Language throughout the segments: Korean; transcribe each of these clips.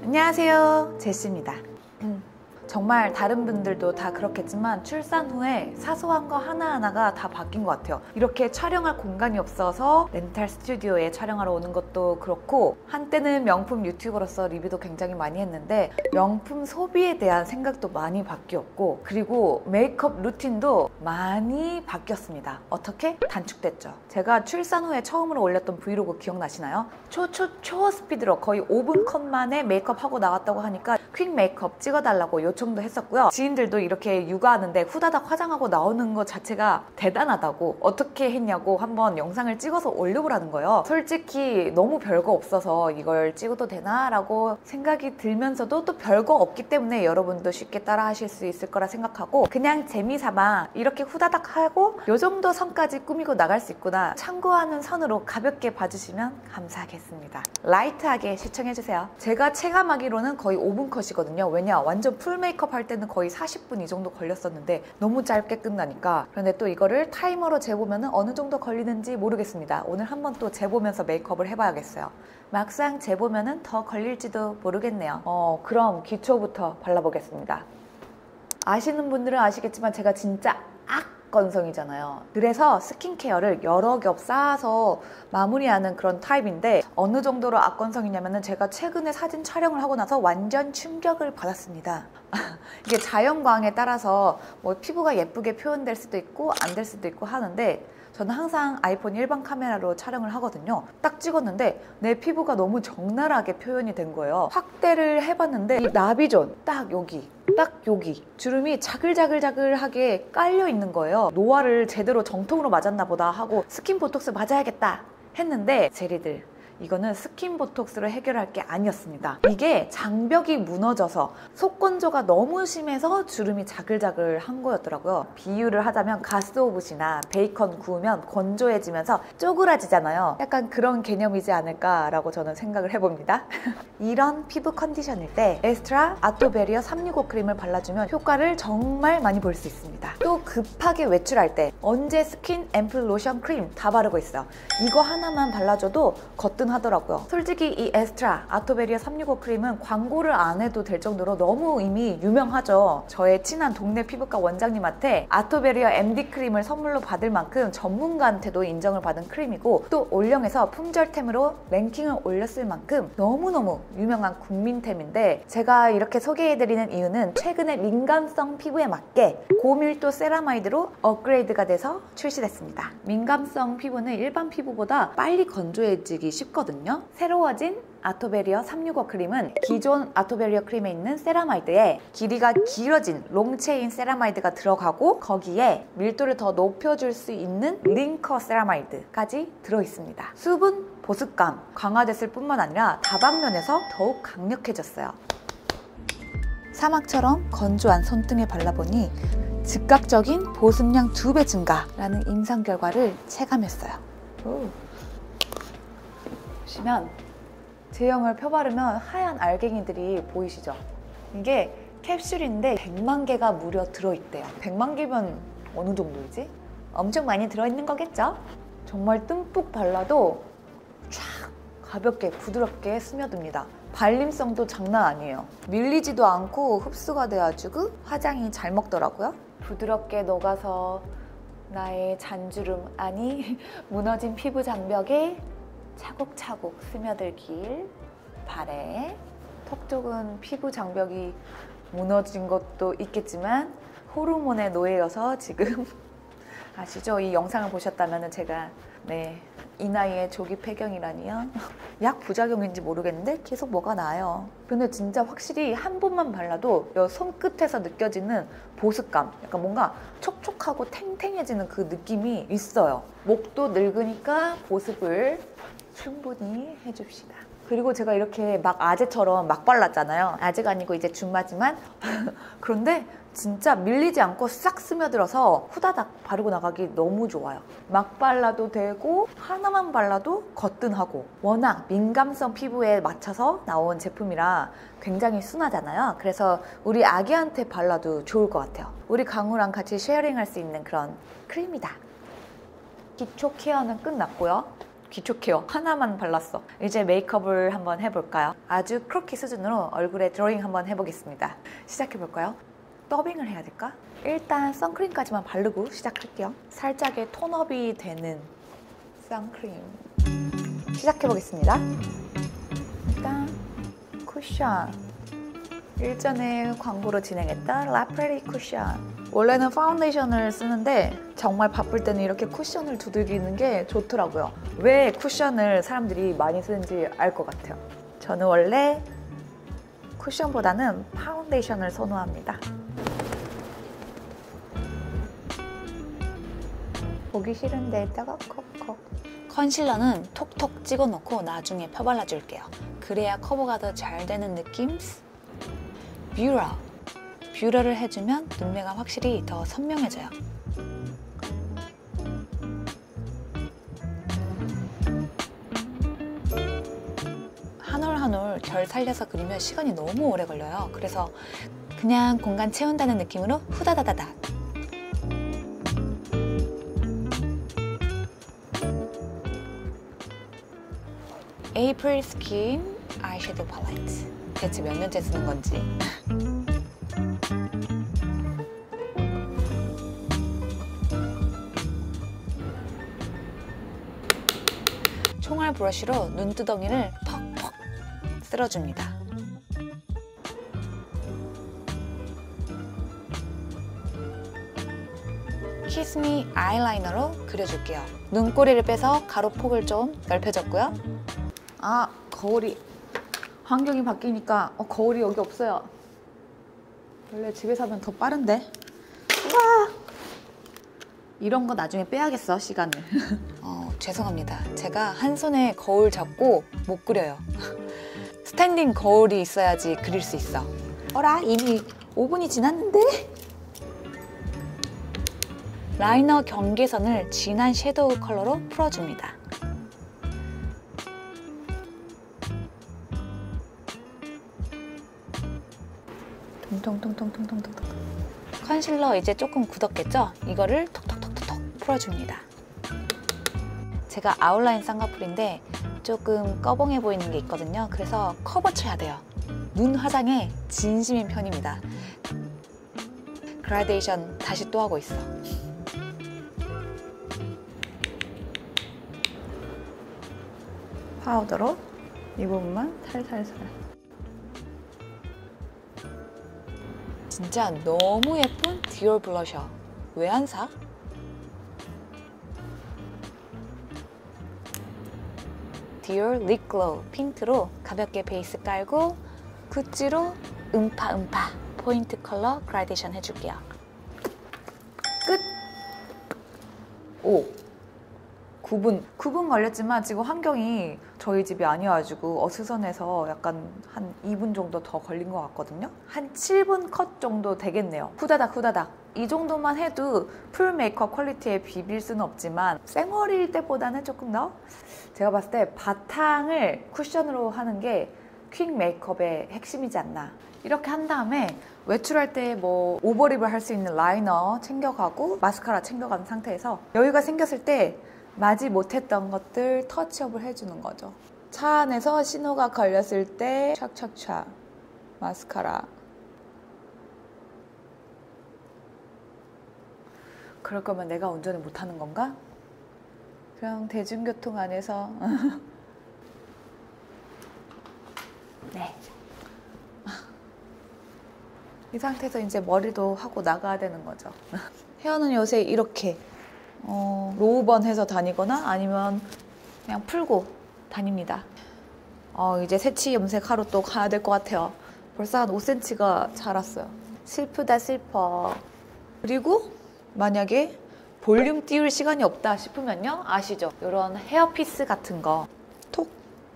안녕하세요, 제시입니다. 정말 다른 분들도 다 그렇겠지만 출산 후에 사소한 거 하나하나가 다 바뀐 것 같아요. 이렇게 촬영할 공간이 없어서 렌탈 스튜디오에 촬영하러 오는 것도 그렇고, 한때는 명품 유튜버로서 리뷰도 굉장히 많이 했는데 명품 소비에 대한 생각도 많이 바뀌었고, 그리고 메이크업 루틴도 많이 바뀌었습니다. 어떻게? 단축됐죠. 제가 출산 후에 처음으로 올렸던 브이로그 기억나시나요? 초 스피드로 거의 5분 컷 만에 메이크업 하고 나왔다고 하니까 퀵 메이크업 찍어달라고 요청도 했었고요. 지인들도 이렇게 육아하는데 후다닥 화장하고 나오는 것 자체가 대단하다고, 어떻게 했냐고 한번 영상을 찍어서 올려보라는 거예요. 솔직히 너무 별거 없어서 이걸 찍어도 되나? 라고 생각이 들면서도 또 별거 없기 때문에 여러분도 쉽게 따라 하실 수 있을 거라 생각하고, 그냥 재미삼아 이렇게 후다닥 하고 요 정도 선까지 꾸미고 나갈 수 있구나 참고하는 선으로 가볍게 봐주시면 감사하겠습니다. 라이트하게 시청해주세요. 제가 체감하기로는 거의 5분 컷이거든요. 왜냐, 완전 풀 메이크업 할 때는 거의 40분 이 정도 걸렸었는데 너무 짧게 끝나니까. 그런데 또 이거를 타이머로 재보면 어느 정도 걸리는지 모르겠습니다. 오늘 한번 또 재보면서 메이크업을 해봐야겠어요. 막상 재보면 더 걸릴지도 모르겠네요. 그럼 기초부터 발라보겠습니다. 아시는 분들은 아시겠지만 제가 진짜 건성이잖아요. 그래서 스킨케어를 여러 겹 쌓아서 마무리하는 그런 타입인데, 어느 정도로 악건성이냐면은 제가 최근에 사진 촬영을 하고 나서 완전 충격을 받았습니다. 이게 자연광에 따라서 뭐 피부가 예쁘게 표현될 수도 있고 안 될 수도 있고 하는데, 저는 항상 아이폰 일반 카메라로 촬영을 하거든요. 딱 찍었는데 내 피부가 너무 적나라하게 표현이 된 거예요. 확대를 해봤는데 이 나비존 딱 여기 주름이 자글자글하게 깔려 있는 거예요. 노화를 제대로 정통으로 맞았나 보다 하고 스킨 보톡스 맞아야겠다 했는데, 제리들, 이거는 스킨 보톡스로 해결할 게 아니었습니다. 이게 장벽이 무너져서 속건조가 너무 심해서 주름이 자글자글한 거였더라고요. 비유를 하자면 가스오브시나 베이컨 구우면 건조해지면서 쪼그라지잖아요. 약간 그런 개념이지 않을까라고 저는 생각을 해봅니다. 이런 피부 컨디션일 때 에스트라 아토베리어 365 크림을 발라주면 효과를 정말 많이 볼 수 있습니다. 또 급하게 외출할 때 언제 스킨, 앰플, 로션, 크림 다 바르고 있어요. 이거 하나만 발라줘도 거뜬하더라고요. 솔직히 이 에스트라 아토베리어 365 크림은 광고를 안 해도 될 정도로 너무 이미 유명하죠. 저의 친한 동네 피부과 원장님한테 아토베리어 MD 크림을 선물로 받을 만큼 전문가한테도 인정을 받은 크림이고, 또 올영에서 품절템으로 랭킹을 올렸을 만큼 너무너무 유명한 국민템인데, 제가 이렇게 소개해드리는 이유는 최근에 민감성 피부에 맞게 고밀도 세라마이드로 업그레이드가 돼서 출시됐습니다. 민감성 피부는 일반 피부보다 빨리 건조해지기 쉽거든요. 새로워진 아토베리어 365 크림은 기존 아토베리어 크림에 있는 세라마이드에 길이가 길어진 롱체인 세라마이드가 들어가고, 거기에 밀도를 더 높여줄 수 있는 링커 세라마이드까지 들어있습니다. 수분, 보습감 강화됐을 뿐만 아니라 다방면에서 더욱 강력해졌어요. 사막처럼 건조한 손등에 발라보니 즉각적인 보습량 2배 증가라는 임상 결과를 체감했어요. 보시면 제형을 펴바르면 하얀 알갱이들이 보이시죠? 이게 캡슐인데 100만 개가 무려 들어있대요. 100만 개면 어느 정도이지? 엄청 많이 들어있는 거겠죠? 정말 듬뿍 발라도 촥 가볍게 부드럽게 스며듭니다. 발림성도 장난 아니에요. 밀리지도 않고 흡수가 돼가지고 화장이 잘 먹더라고요. 부드럽게 녹아서 나의 잔주름, 아니 무너진 피부 장벽에 차곡차곡 스며들길 바래. 턱 쪽은 피부 장벽이 무너진 것도 있겠지만 호르몬의 노예여서 지금 아시죠? 이 영상을 보셨다면 제가 이 나이에 조기 폐경이라니요? 약 부작용인지 모르겠는데 계속 뭐가 나요. 근데 진짜 확실히 한 번만 발라도 손끝에서 느껴지는 보습감, 약간 뭔가 촉촉하고 탱탱해지는 그 느낌이 있어요. 목도 늙으니까 보습을 충분히 해줍시다. 그리고 제가 이렇게 막 아재처럼 막 발랐잖아요. 아재가 아니고 이제 준마지만 그런데 진짜 밀리지 않고 싹 스며들어서 후다닥 바르고 나가기 너무 좋아요. 막 발라도 되고 하나만 발라도 거뜬하고, 워낙 민감성 피부에 맞춰서 나온 제품이라 굉장히 순하잖아요. 그래서 우리 아기한테 발라도 좋을 것 같아요. 우리 강우랑 같이 쉐어링할 수 있는 그런 크림이다. 기초 케어는 끝났고요. 기초 케어 하나만 발랐어. 이제 메이크업을 한번 해볼까요? 아주 크로키 수준으로 얼굴에 드로잉 한번 해보겠습니다. 시작해볼까요? 더빙을 해야 될까? 일단 선크림까지만 바르고 시작할게요. 살짝의 톤업이 되는 선크림 시작해보겠습니다. 일단 쿠션, 일전에 광고로 진행했던 라프레리 쿠션. 원래는 파운데이션을 쓰는데 정말 바쁠 때는 이렇게 쿠션을 두드리는 게 좋더라고요. 왜 쿠션을 사람들이 많이 쓰는지 알 것 같아요. 저는 원래 쿠션보다는 파운데이션을 선호합니다. 보기 싫은데 이따가 콕콕. 컨실러는 톡톡 찍어놓고 나중에 펴발라줄게요. 그래야 커버가 더 잘 되는 느낌? 뷰러를 해주면 눈매가 확실히 더 선명해져요. 한 올 한 올 결 살려서 그리면 시간이 너무 오래 걸려요. 그래서 그냥 공간 채운다는 느낌으로 후다다다다. 에이프릴 스킨 아이섀도우 팔레트. 대체 몇 년째 쓰는 건지. 총알 브러쉬로 눈두덩이를 퍽퍽 쓸어줍니다. 키스미 아이라이너로 그려줄게요. 눈꼬리를 빼서 가로폭을 좀 넓혀줬고요. 아, 거울이 환경이 바뀌니까 거울이 여기 없어요. 원래 집에서 하면 더 빠른데. 우와! 이런 거 나중에 빼야겠어, 시간을. 죄송합니다. 제가 한 손에 거울 잡고 못 그려요. 스탠딩 거울이 있어야지 그릴 수 있어. 어라, 이미 5분이 지났는데? 라이너 경계선을 진한 섀도우 컬러로 풀어줍니다. 통통통통통통통. 컨실러 이제 조금 굳었겠죠? 이거를 톡톡톡톡 풀어줍니다. 제가 아웃라인 쌍꺼풀인데 조금 꺼벙해 보이는 게 있거든요. 그래서 커버 쳐야 돼요. 눈 화장에 진심인 편입니다. 그라데이션 다시 또 하고 있어. 파우더로 이 부분만 살살살. 진짜 너무 예쁜 디올 블러셔. 왜 안 사? 디올 립 글로우 핑크로 가볍게 베이스 깔고 구찌로 음파 포인트 컬러 그라데이션 해줄게요. 끝! 9분 걸렸지만 지금 환경이 저희 집이 아니어가지고 어수선해서 약간 한 2분 정도 더 걸린 것 같거든요. 한 7분 컷 정도 되겠네요. 후다닥. 이 정도만 해도 풀 메이크업 퀄리티에 비빌 수는 없지만 생얼일 때보다는 조금 더 제가 봤을 때 바탕을 쿠션으로 하는 게 퀵 메이크업의 핵심이지 않나. 이렇게 한 다음에 외출할 때 뭐 오버립을 할 수 있는 라이너 챙겨가고 마스카라 챙겨간 상태에서 여유가 생겼을 때 마지 못했던 것들 터치업을 해주는 거죠. 차 안에서 신호가 걸렸을 때 촥촥촥 마스카라. 그럴 거면 내가 운전을 못하는 건가? 그냥 대중교통 안에서 네. 이 상태에서 이제 머리도 하고 나가야 되는 거죠. 헤어는 요새 이렇게 로우번 해서 다니거나 아니면 그냥 풀고 다닙니다. 이제 새치 염색하러 또 가야 될 것 같아요. 벌써 한 5cm가 자랐어요. 슬프다 슬퍼. 그리고 만약에 볼륨 띄울 시간이 없다 싶으면요, 아시죠? 이런 헤어피스 같은 거 톡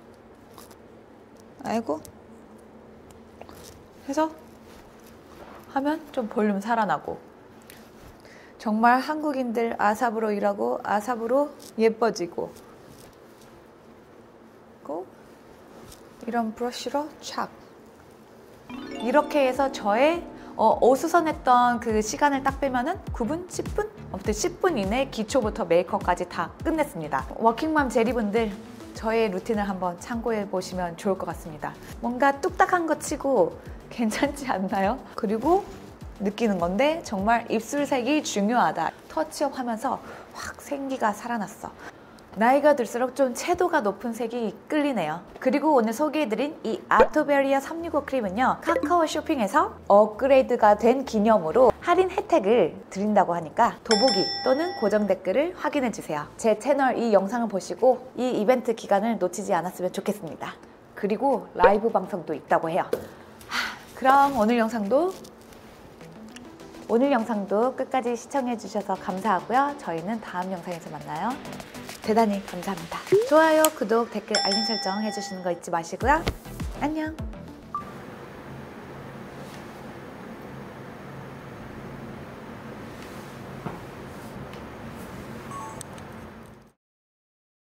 아이고 해서 하면 좀 볼륨 살아나고. 정말 한국인들 아삽으로 일하고 아삽으로 예뻐지고. 이런 브러쉬로 착. 이렇게 해서 저의 어수선했던 그 시간을 딱 빼면은 9분? 10분? 아무튼 10분 이내 기초부터 메이크업까지 다 끝냈습니다. 워킹맘 제리분들 저의 루틴을 한번 참고해 보시면 좋을 것 같습니다. 뭔가 뚝딱한 거 치고 괜찮지 않나요? 그리고 느끼는 건데 정말 입술색이 중요하다. 터치업 하면서 확 생기가 살아났어. 나이가 들수록 좀 채도가 높은 색이 끌리네요. 그리고 오늘 소개해드린 이 아토베리아 365 크림은요, 카카오 쇼핑에서 업그레이드가 된 기념으로 할인 혜택을 드린다고 하니까 더보기 또는 고정 댓글을 확인해주세요. 제 채널 이 영상을 보시고 이 이벤트 기간을 놓치지 않았으면 좋겠습니다. 그리고 라이브 방송도 있다고 해요. 그럼 오늘 영상도 끝까지 시청해주셔서 감사하고요. 저희는 다음 영상에서 만나요. 대단히 감사합니다. 좋아요, 구독, 댓글, 알림 설정 해주시는 거 잊지 마시고요. 안녕!